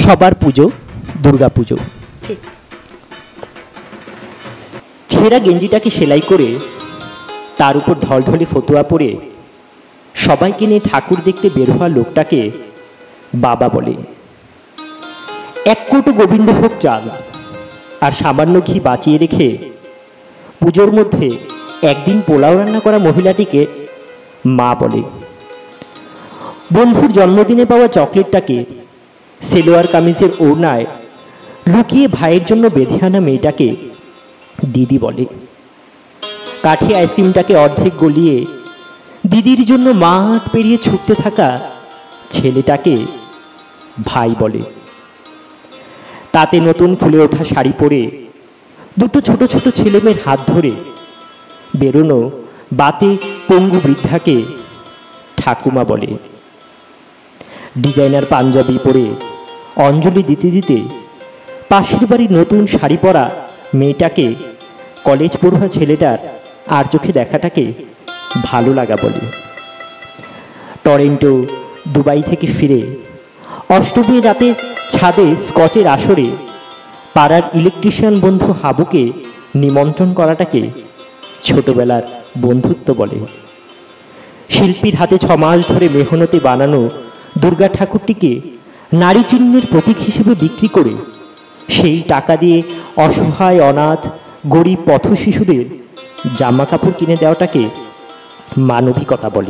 সবার পুজো দুর্গা পুজো। ঠিক। ছেঁড়া গেঞ্জিটাকে সেলাই করে তার উপর ঢলঢলে ফতুয়া পরে সবাইকে নিয়ে ঠাকুর দেখতে বের হওয়া লোকটাকে বাবা বলে। এক কৌটো গোবিন্দভোগ চাল আর সামান্য ঘি বাঁচিয়ে রেখে পুজোর মধ্যে একদিন পোলাও রান্না করা মহিলাটিকে মা বলে। বন্ধুর জন্মদিনে পাওয়া চকলেটটাকে সেলোয়ার কামিজের ওড়নায় লুকিয়ে ভাইয়ের জন্য বেঁধে আনা মেয়েটাকে দিদি বলে। কাঠি আইসক্রিমটাকে অর্ধেক গলিয়ে দিদির জন্য মাঠ পেরিয়ে ছুটতে থাকা ছেলেটাকে ভাই বলে। তাতে নতুন ফুলে ওঠা শাড়ি পরে দুটো ছোট ছোট ছেলেমেয়ের হাত ধরে বেরোনো বাতে পঙ্গু বৃদ্ধাকে ঠাকুমা বলে। ডিজাইনার পাঞ্জাবি পরে অঞ্জলি দিতে দিতে পাশের বাড়ির নতুন শাড়ি পরা মেয়েটাকে কলেজ পড়ুয়া ছেলেটার আর চোখে দেখাটাকে ভালো লাগা বলে। টরেন্টো দুবাই থেকে ফিরে অষ্টমীর রাতে ছাদে স্কচের আসরে পাড়ার ইলেকট্রিশিয়ান বন্ধু হাবুকে নিমন্ত্রণ করাটাকে ছোটবেলার বন্ধুত্ব বলে। শিল্পীর হাতে 6 মাস ধরে মেহনতে বানানো দুর্গা ঠাকুরটিকে নারী চিহ্নের প্রতীক হিসেবে বিক্রি করে সেই টাকা দিয়ে অসহায় অনাথ গরিব পথ শিশুদের জামা কাপড় কিনে দেওয়াটাকে মানবিকতা বলে।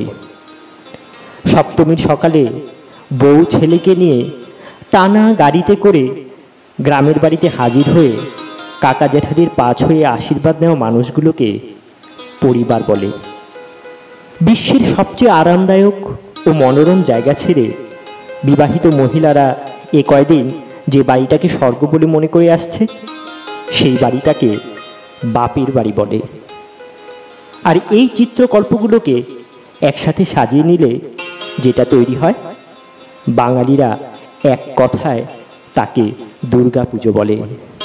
সপ্তমীর সকালে বউ ছেলেকে নিয়ে টানা গাড়িতে করে গ্রামের বাড়িতে হাজির হয়ে কাকা জ্যাঠাদের পা ছুঁয়ে আশীর্বাদ নেওয়া মানুষগুলোকে পরিবার বলে। বিশ্বের সবচেয়ে আরামদায়ক ও মনোরম জায়গা ছেড়ে বিবাহিত মহিলারা এ কয়দিন যে বাড়িটাকে স্বর্গ বলে মনে করে আসছে সেই বাড়িটাকে বাপের বাড়ি বলে। আর এই চিত্রকল্পগুলোকে একসাথে সাজিয়ে নিলে যেটা তৈরি হয় বাঙালিরা এক কথায় তাকে দুর্গা পুজো বলে।